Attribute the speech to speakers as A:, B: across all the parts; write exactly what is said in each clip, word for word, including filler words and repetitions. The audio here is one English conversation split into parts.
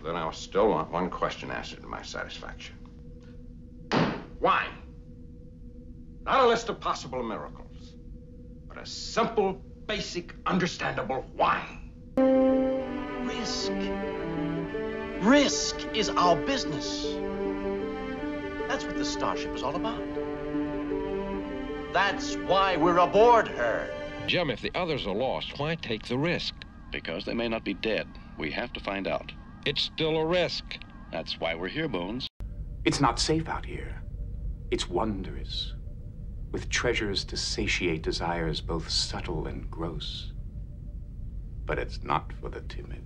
A: Well, then I still want one question answered to my satisfaction. Why? Not a list of possible miracles, but a simple, basic, understandable why.
B: Risk. Risk is our business. That's what the Starship is all about. That's why we're aboard her.
C: Jim, if the others are lost, why take the risk?
D: Because they may not be dead. We have to find out.
C: It's still a risk.
D: That's why we're here, Bones.
E: It's not safe out here. It's wondrous, with treasures to satiate desires both subtle and gross. But it's not for the timid.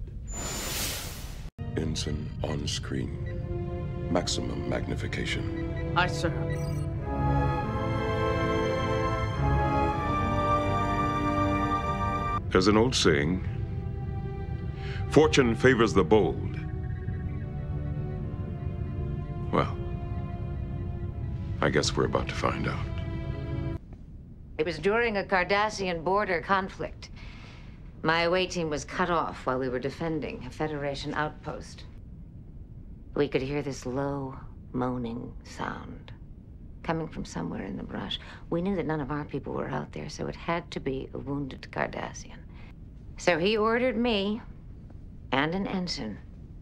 F: Ensign on screen. Maximum magnification.
B: Aye, sir.
F: There's an old saying, fortune favors the bold. Well, I guess we're about to find out.
G: It was during a Cardassian border conflict. My away team was cut off while we were defending a Federation outpost. We could hear this low, moaning sound coming from somewhere in the brush. We knew that none of our people were out there, so it had to be a wounded Cardassian. So he ordered me and an ensign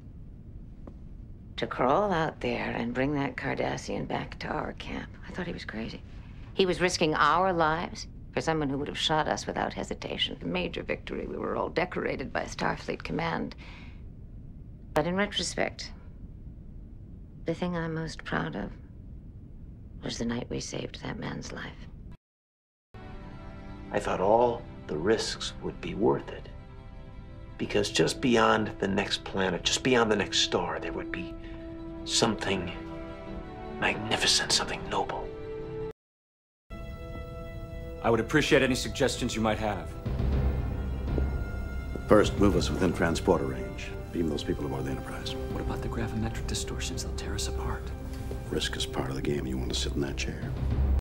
G: to crawl out there and bring that Cardassian back to our camp. I thought he was crazy. He was risking our lives for someone who would have shot us without hesitation. A major victory. We were all decorated by Starfleet Command. But in retrospect, the thing I'm most proud of was the night we saved that man's life.
H: I thought all the risks would be worth it. Because just beyond the next planet, just beyond the next star, there would be something magnificent, something noble.
I: I would appreciate any suggestions you might have.
J: First, move us within transporter range. Beam those people aboard the Enterprise.
I: What about the gravimetric distortions? They'll tear us apart.
J: Risk is part of the game. You want to sit in that chair?